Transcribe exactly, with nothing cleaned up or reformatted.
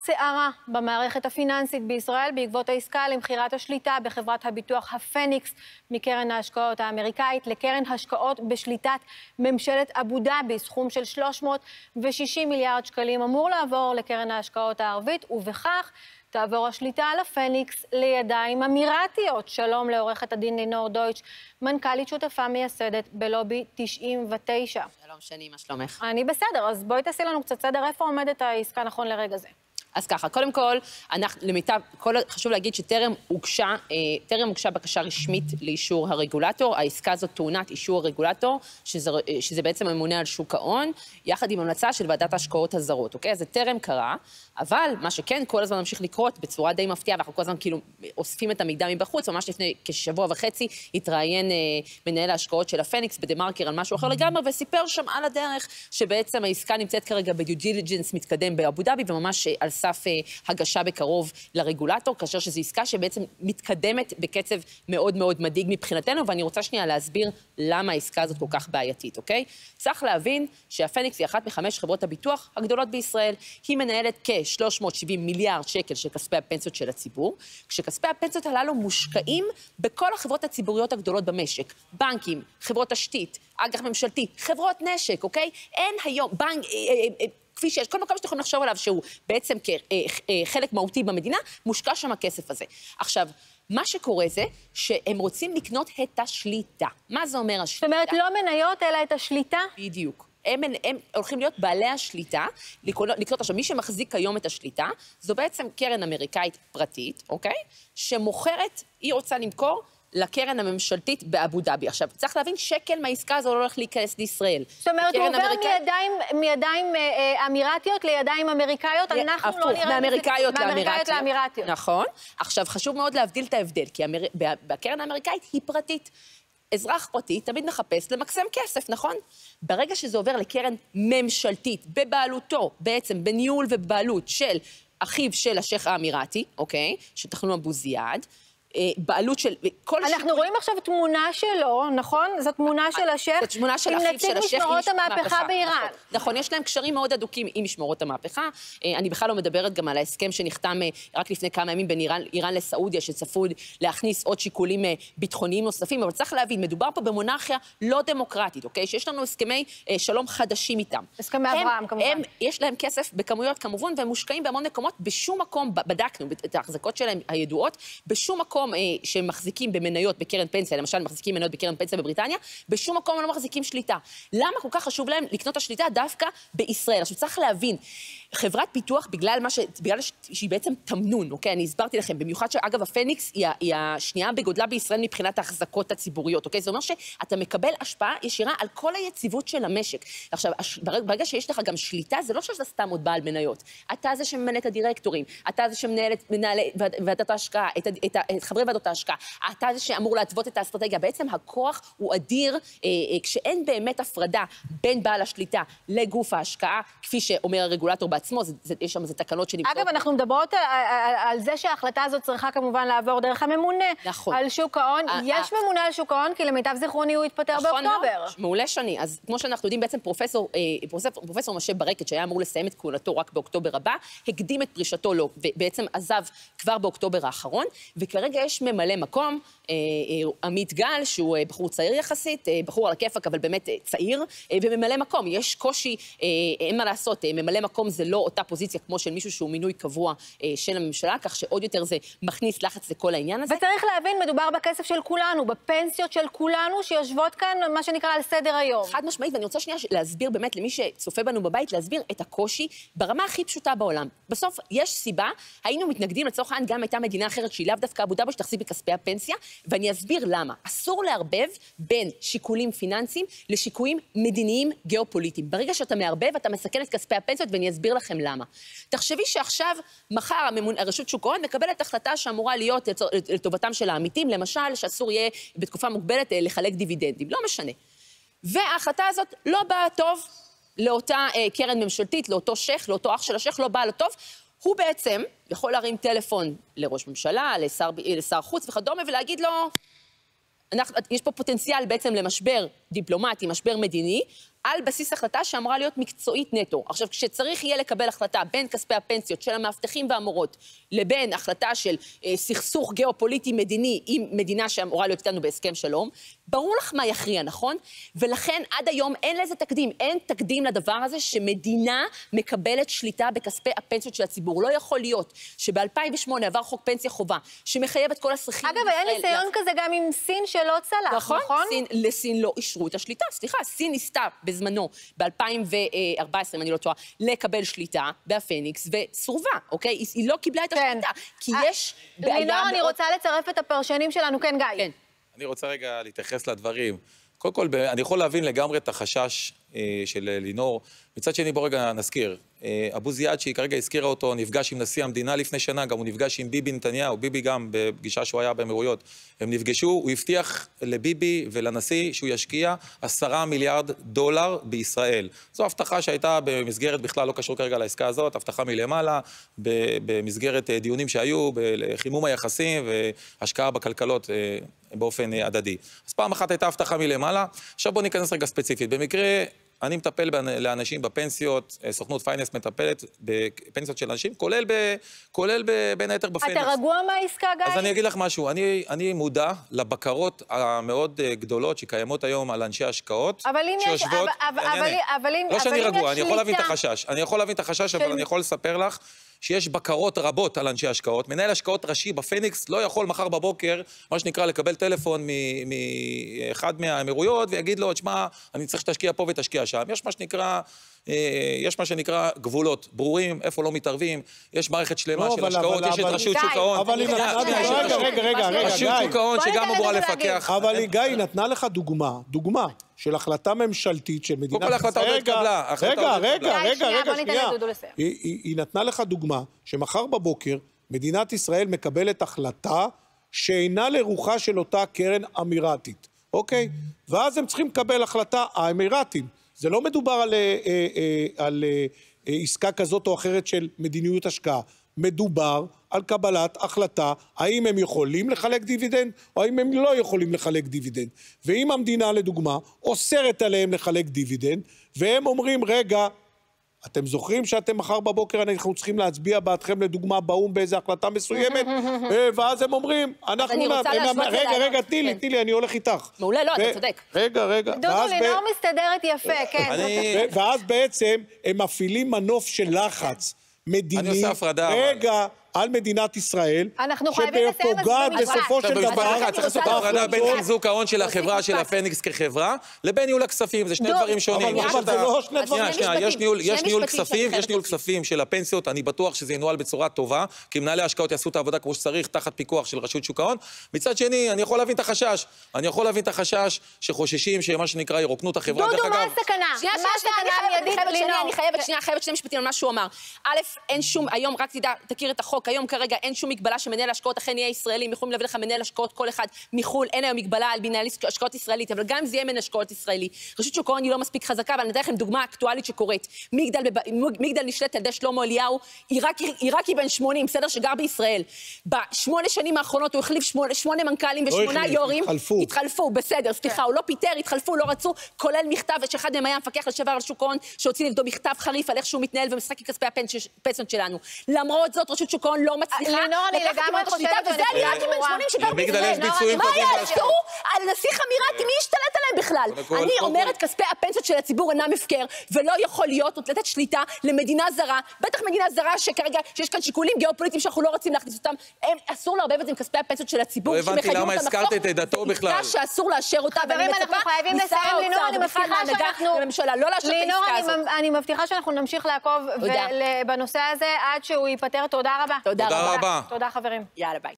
סערה במערכת הפיננסית בישראל בעקבות העסקה למכירת השליטה בחברת הביטוח הפניקס מקרן ההשקעות האמריקאית לקרן השקעות בשליטת ממשלת אבו דאבי. סכום של שלוש מאות ושישים מיליארד שקלים אמור לעבור לקרן ההשקעות הערבית, ובכך תעבור השליטה על הפניקס לידיים אמירתיות. שלום לעורכת הדין לינור דויטש, מנכ"לית שותפה מייסדת בלובי תשעים ותשע. שלום שני, מה שלומך? אני בסדר, אז בואי תעשי לנו קצת סדר, איפה עומדת העסקה נכון לרגע זה? אז ככה, קודם כל, אנחנו, למיטב, כל, חשוב להגיד שטרם הוגשה, אה, טרם הוגשה בקשה רשמית לאישור הרגולטור. העסקה הזאת טעונת אישור הרגולטור, שזה, שזה בעצם הממונה על שוק ההון, יחד עם המלצה של ועדת ההשקעות הזרות, אוקיי? אז זה טרם קרה, אבל מה שכן כל הזמן ממשיך לקרות בצורה די מפתיעה, ואנחנו כל הזמן כאילו אוספים את המידע מבחוץ. ממש לפני כשבוע וחצי התראיין אה, מנהל ההשקעות של הפניקס בדה-מרקר על משהו אחר לגמרי, וסיפר שם על הדרך שבעצם העסקה נמצאת כרגע בדיו דיליג'נס מתקדם באבו דאבי, וממש אה, על סף הגשה בקרוב לרגולטור, כאשר שזו עסקה שבעצם מתקדמת בקצב מאוד מאוד מדאיג מבחינתנו, ואני רוצה שנייה להסביר למה העסקה הזאת כל כך בעייתית, אוקיי? צריך להבין שהפניקס היא אחת מחמש חברות הביטוח הגדולות בישראל. היא מנהלת כ-שלוש מאות ושבעים מיליארד שקל של כספי הפנסיות של הציבור, כשכספי הפנסיות הללו מושקעים בכל החברות הציבוריות הגדולות במשק, בנקים, חברות תשתית, אג"ח ממשלתי, חברות נשק, אוקיי? אין היום בנק כפי שיש, כל מקום שאתם יכולים לחשוב עליו שהוא בעצם כחלק מהותי במדינה, מושקע שם הכסף הזה. עכשיו, מה שקורה זה שהם רוצים לקנות את השליטה. מה זה אומר השליטה? זאת אומרת, לא מניות, אלא את השליטה? בדיוק. הם, הם הולכים להיות בעלי השליטה, לקנות עכשיו. מי שמחזיק היום את השליטה, זו בעצם קרן אמריקאית פרטית, אוקיי? שמוכרת, היא רוצה למכור, לקרן הממשלתית באבו דאבי. עכשיו, צריך להבין, שקל מהעסקה הזו לא הולך להיכנס לישראל. זאת אומרת, הוא עובר מידיים, מידיים אה, אמירתיות לידיים אמריקאיות, אנחנו הפוך, לא נראה... מאמריקאיות לאמירתיות. לאמירתיות. נכון. עכשיו, חשוב מאוד להבדיל את ההבדל, כי אמר... בקרן האמריקאית היא פרטית. אזרח פרטי תמיד מחפש למקסם כסף, נכון? ברגע שזה עובר לקרן ממשלתית, בבעלותו, בעצם בניהול ובבעלות של אחיו של השייח האמירתי, אוקיי? שתכנון אבו זיאד, בעלות של... אנחנו רואים עכשיו תמונה שלו, נכון? זו תמונה של השייח. זו תמונה של אחיו של השייח עם משמרות המהפכה באיראן. נכון, יש להם קשרים מאוד אדוקים עם משמרות המהפכה. אני בכלל לא מדברת גם על ההסכם שנחתם רק לפני כמה ימים בין איראן לסעודיה, שצפוי להכניס עוד שיקולים ביטחוניים נוספים, אבל צריך להבין, מדובר פה במונרכיה לא דמוקרטית, אוקיי? שיש לנו הסכמי שלום חדשים איתם. הסכמי אברהם, כמובן. יש להם כסף בכמויות, כמובן, והם מושקעים בהמון מקומות. בשום מקום, בדקנו את ההחזקות שלהם הידועות, בשום מקום שמחזיקים במניות בקרן פנסיה, למשל מחזיקים מניות בקרן פנסיה בבריטניה, בשום מקום לא מחזיקים שליטה. למה כל כך חשוב להם לקנות השליטה דווקא בישראל? עכשיו צריך להבין, חברת פיתוח, בגלל מה ש... בגלל שהיא בעצם תמנון, אוקיי? אני הסברתי לכם, במיוחד שאגב הפניקס היא, היא השנייה בגודלה בישראל מבחינת ההחזקות הציבוריות, אוקיי? זה אומר שאתה מקבל השפעה ישירה על כל היציבות של המשק. עכשיו, ברגע שיש לך גם שליטה, זה לא שאתה סתם עוד בעל מניות. אתה זה שממנה את הדירקטורים, אתה זה שמנהל את מנהלי ועדת ההשקעה, את, את, את חברי ועדות ההשקעה, אתה זה שאמור להתוות את האסטרטגיה. בעצם הכוח הוא אדיר, אה, אה, כשאין באמת הפרדה בין בעל השליטה לגוף ההשקעה, כפי שאומר הרגולטור בעצמו, זה, זה, יש שם איזה תקנות שנמצאות. אגב, אנחנו מדברות על, על, על זה שההחלטה הזאת צריכה כמובן לעבור דרך הממונה. נכון. על שוק ההון. יש ממונה על שוק ההון, כי למיטב זיכרוני הוא התפטר נכון באוקטובר. לא, מעולה שני. אז כמו שאנחנו יודעים, בעצם פרופסור, אה, פרופסור, פרופסור משה ברקת, שהיה אמור לסיים את כהונתו רק באוקטובר הבא, הקדים את פרישתו לו, ובעצם עזב כבר באוקטובר האחרון, וכרגע יש ממלא מקום, אה, אה, עמית גל, שהוא אה, בחור צעיר יחסית, אה, בחור על הכיפק, אבל באמת אה, צעיר, אה, וממלא מקום. יש קושי, אה, אין מה לעשות, אה, ממלא מקום זה לא אותה פוזיציה כמו של מישהו שהוא מינוי קבוע אה, של הממשלה, כך שעוד יותר זה מכניס לחץ לכל העניין הזה. וצריך להבין, מדובר בכסף של כולנו, בפנסיות של כולנו, שיושבות כאן, מה שנקרא, על סדר היום. חד משמעית, ואני רוצה שנייה להסביר באמת למי שצופה בנו בבית, להסביר את הקושי ברמה הכי פשוטה בעולם. בסוף יש סיבה, היינו מתנגדים לצורך העניין, גם הייתה מדינה אחרת שהיא לאו דווקא אבו דאבי שתחזיק בכספי הפנסיה, ואני אסביר למה. אסור לערבב בין שיקולים פיננסיים לשיקולים מדיניים גיאופוליטיים. ברגע שאתה מערבב, אתה מסכן את כספי הפנסיות, ואני אסביר לכם למה. תחשבי שעכשיו, מחר הממון, הרשות שוק ההון מקבלת החלטה שאמורה להיות לטובתם של העמיתים, למשל, שאסור יהיה בתקופה מוגבלת לחלק דיבידנדים. לא משנה. וההחלטה הזאת לא באה טוב לאותה אה, קרן ממשלתית, לאותו שייח, לאותו אח של השייח, לא באה לו טוב. הוא בעצם יכול להרים טלפון לראש ממשלה, לשר, לשר חוץ וכדומה, ולהגיד לו, אנחנו, יש פה פוטנציאל בעצם למשבר דיפלומטי, משבר מדיני, על בסיס החלטה שאמורה להיות מקצועית נטו. עכשיו, כשצריך יהיה לקבל החלטה בין כספי הפנסיות של המאבטחים והמורות, לבין החלטה של אה, סכסוך גיאופוליטי מדיני עם מדינה שאמורה להיות איתנו בהסכם שלום, ברור לך מה יכריע, נכון? ולכן עד היום אין לזה תקדים, אין תקדים לדבר הזה שמדינה מקבלת שליטה בכספי הפנסיות של הציבור. לא יכול להיות שב-אלפיים ושמונה עבר חוק פנסיה חובה, שמחייב את כל השכירים... אגב, אין ניסיון כזה גם עם סין שלא צלח, נכון? נכון? סין, לסין לא אישרו את השליטה. סליחה, סין ניסתה בזמנו, ב-אלפיים וארבע עשרה, אם אני לא טועה, לקבל שליטה בהפניקס, וסורבה, אוקיי? היא, היא לא קיבלה את השליטה, כי יש בעיה... לינור, אני רוצה לצרף את הפרשנים שלנו, כן, גיא. כן. אני רוצה רגע להתייחס לדברים. קודם כל, אני יכול להבין לגמרי את החשש אה, של לינור. מצד שני, בוא רגע נזכיר. אה, אבו זיאד, שהיא כרגע הזכירה אותו, נפגש עם נשיא המדינה לפני שנה, גם הוא נפגש עם ביבי נתניהו, ביבי גם בפגישה שהוא היה באמירויות. הם נפגשו, הוא הבטיח לביבי ולנשיא שהוא ישקיע עשרה מיליארד דולר בישראל. זו הבטחה שהייתה במסגרת, בכלל לא קשור כרגע לעסקה הזאת, הבטחה מלמעלה, במסגרת דיונים שהיו, בחימום היחסים והשקעה בכלכלות באופן הדדי. אז פעם אחת הייתה הבטחה מלמעלה, עכשיו בואו ניכנס רגע ספציפית. במקרה, אני מטפל לאנשים בפנסיות, סוכנות פייננס מטפלת בפנסיות של אנשים, כולל, ב, כולל ב, בין היתר בפניקס. אתה רגוע מהעסקה, גיא? אז אני אגיד לך משהו, אני, אני מודע לבקרות המאוד גדולות שקיימות היום על אנשי השקעות, אבל אם יש... שיושבות... אבל, אבל, אבל, לא שאני רגוע, אני יכול להבין את שליטה... החשש, אני יכול להבין את החשש, אבל אני יכול לספר לך שיש בקרות רבות על אנשי השקעות. מנהל השקעות ראשי בפניקס לא יכול מחר בבוקר, מה שנקרא, לקבל טלפון מאחד מהאמירויות ויגיד לו, תשמע, אני צריך שתשקיע פה ותשקיע שם. יש מה שנקרא, יש מה שנקרא גבולות ברורים, איפה לא מתערבים, יש מערכת שלמה של השקעות, יש את רשות שוק ההון. אבל היא נתנה... רגע, רגע, רגע, רגע, רשות שוק ההון שגם אמורה לפקח. אבל גיא, היא נתנה לך דוגמה, דוגמה. של החלטה ממשלתית של מדינת ישראל. כל החלטה עוד התקבלה. רגע, רגע, רגע, רגע, שנייה. היא נתנה לך דוגמה שמחר בבוקר מדינת ישראל מקבלת החלטה שאינה לרוחה של אותה קרן אמירתית, אוקיי? ואז הם צריכים לקבל החלטה, האמירתים. זה לא מדובר על, על עסקה כזאת או אחרת של מדיניות השקעה. מדובר על קבלת החלטה, האם הם יכולים לחלק דיבידנד, או האם הם לא יכולים לחלק דיבידנד. ואם המדינה, לדוגמה, אוסרת עליהם לחלק דיבידנד, והם אומרים, רגע, אתם זוכרים שאתם מחר בבוקר, אנחנו צריכים להצביע בעדכם, לדוגמה, באום באיזו החלטה מסוימת, ואז הם אומרים, אנחנו... אני רוצה להשוות את זה. רגע, רגע, תני לי, תני לי, אני הולך איתך. מעולה, לא, אתה צודק. רגע, רגע. דודו, לינור מסתדרת יפה, כן. ואז בעצם הם מפעילים מנוף של לחץ. מדיני, אני עושה הפרדה. רגע, על מדינת ישראל, אנחנו חייבים לסיים שפוגעת בסופו של דבר... צריך לעשות הפרדה בין חיזוק ההון של החברה, של הפניקס כחברה, לבין ניהול הכספים, זה שני דברים שונים. אבל זה לא שני דברים. יש ניהול כספים, יש ניהול כספים של הפנסיות, אני בטוח שזה ינוהל בצורה טובה, כי מנהלי ההשקעות יעשו את העבודה כמו שצריך, תחת פיקוח של רשות שוק ההון. מצד שני, אני יכול להבין את החשש. אני יכול להבין את החשש שחוששים שמה שנקרא ירוקנו את החברה. דודו, מה הסכנה? שנייה, שנייה, אני חייבת, שנייה, חייבת שני משפטים על מה שהוא אמר. א', אין שום, היום רק תדע, תכיר את החוק, היום כרגע אין שום מגבלה שמנהל השקעות אכן יהיה ישראלי, הם יכולים להביא לך מנהל השקעות כל אחד מחול, אין היום מגבלה על מנהל השקעות ישראלית, אבל גם אם זה יהיה מנהל השקעות ישראלי. רשות שוק ההון היא לא מספיק חזקה, אבל אני אתן לכם דוגמה אקטואלית שקורית. מגדל, מגדל נשלט על ידי שלמה אליהו, עיראקי בן שמונים, בסדר, שגר בישראל. בשמונה שנים האחרונות הוא החליף שמונה, שמונה מנכ"לים ושמונה יו"רים. התחלפו. התחלפו, בסדר, סליחה, הוא לא פיטר, התחלפו, לא רצו, כולל מכתב שאחד מהם היה המפקח לשעבר על שוק ההון, שהוציא נגדו מכתב חריף על איך שהוא מתנהל ומשחק עם כספי הפנסיות שלנו. למרות זאת, רשות שוק ההון לא מצליחה. לינור, אני לגמרי חושבת, וזה עיראקי בן שמונים שגר בישראל. מה יעשו על נסיך אמירתי? מי ישתלט עליהם בכלל? אני אומרת, כספי הפנסיות של הציבור אינם הפקר, ולא יכול להיות לתת שליטה למדינה זרה, בטח מדינה זרה שכרגע, שיש כאן שיקולים גיאופוליטיים שאנחנו לא רוצים להכניס אותם, אסור לערבב את זה עם כספי הפנסיות של הציבור, לא הבנתי למה הזכרת את עדתו בכלל. שאסור לאשר אותה, חברים, אנחנו חייבים לסיים, לינור, אני מבטיחה שאנחנו... לינור, אני מבטיחה שאנחנו נמשיך לעקוב בנושא הזה עד שהוא ייפטר. תודה רבה. תודה רבה. תודה, חברים. יאללה, ביי.